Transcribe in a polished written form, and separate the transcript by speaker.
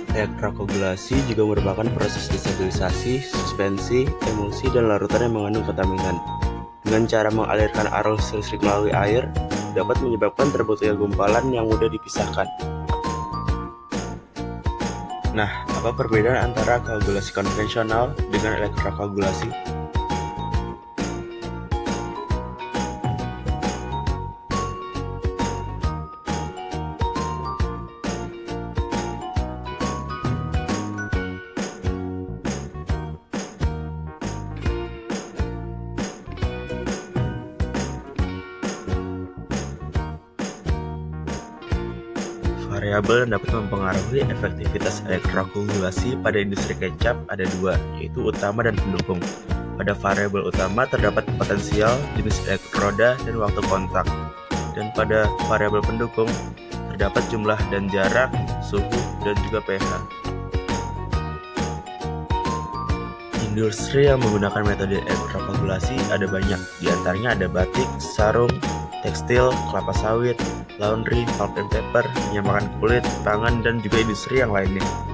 Speaker 1: Elektrokoagulasi juga merupakan proses destabilisasi, suspensi, emulsi, dan larutan yang mengandung kontaminan. Dengan cara mengalirkan arus listrik melalui air, dapat menyebabkan terbentuknya gumpalan yang mudah dipisahkan. Nah, apa perbedaan antara koagulasi konvensional dengan elektrokoagulasi? Variabel yang dapat mempengaruhi efektivitas elektrokoagulasi pada industri kecap ada dua, yaitu utama dan pendukung. Pada variabel utama terdapat potensial, jenis elektroda, dan waktu kontak. Dan pada variabel pendukung terdapat jumlah dan jarak, suhu, dan juga pH. Industri yang menggunakan metode elektrokoagulasi ada banyak, diantaranya ada batik, sarung, tekstil, kelapa sawit, laundry, pulp and paper, penyamakan kulit, pangan, dan juga industri yang lainnya.